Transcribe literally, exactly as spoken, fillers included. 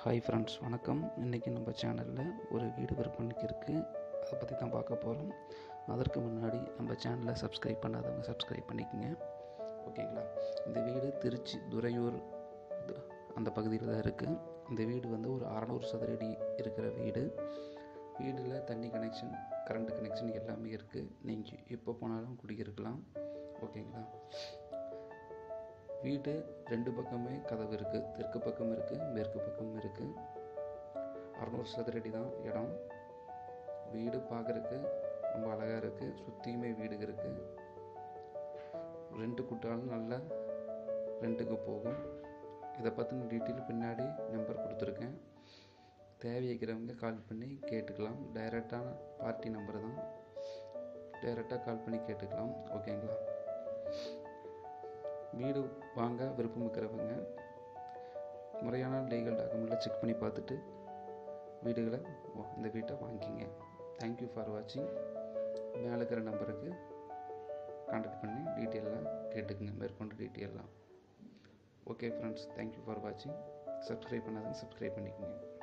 Hi friends, வணக்கம். இன்றைக்கி நம்ம சேனலில் ஒரு வீடு விற்பனைக்கு இருக்குது. அதை பற்றி தான் பார்க்க போகிறோம். அதற்கு முன்னாடி நம்ம சேனலை சப்ஸ்கிரைப் பண்ணாதவங்க சப்ஸ்கிரைப் பண்ணிக்கோங்க, ஓகேங்களா? இந்த வீடு திருச்சி துறையூர் அந்த பகுதியில் தான் இருக்குது. இந்த வீடு வந்து ஒரு அறநூறு சதுரடி இருக்கிற வீடு. வீடில் தண்ணி கனெக்ஷன், கரண்ட் கனெக்ஷன் எல்லாமே இருக்குது. நீங்கள் எப்போ போனாலும் குடியிருக்கலாம், ஓகேங்களா? வீடு ரெண்டு பக்கமே கதவு இருக்குது. தெற்கு பக்கம் இருக்குது, மேற்கு பக்கம் இருக்குது. அறநூறு சதுரடி தான் இடம். வீடு பார்க்குறக்கு ரொம்ப அழகாக இருக்குது. சுற்றியுமே வீடு இருக்குது. ரெண்டு கூட்டாலும் நல்லா ரெண்டுக்கு போகும். இதை பற்றின டீட்டெயில் பின்னாடி நம்பர் கொடுத்துருக்கேன். தேவைக்கிறவங்க கால் பண்ணி கேட்டுக்கலாம். டைரெக்டான பார்ட்டி நம்பர் தான், டைரெக்டாக கால் பண்ணி கேட்டுக்கலாம், ஓகேங்களா? வீடு வாங்க விருப்பம் இருக்கிறவங்க முறையான லீகல் டாக்குமெண்ட்டில் செக் பண்ணி பார்த்துட்டு வீடுகளை இந்த வீட்டை வாங்கிக்கிங்க. தேங்க்யூ ஃபார் வாட்சிங். மேலே இருக்கிற நம்பருக்கு கான்டாக்ட் பண்ணி டீட்டெயிலெலாம் கேட்டுக்குங்க, மேற்கொண்டு டீட்டெயிலெலாம். ஓகே ஃப்ரெண்ட்ஸ், தேங்க்யூ ஃபார் வாட்சிங். சப்ஸ்கிரைப் பண்ணாதவங்க சப்ஸ்கிரைப் பண்ணிக்கோங்க.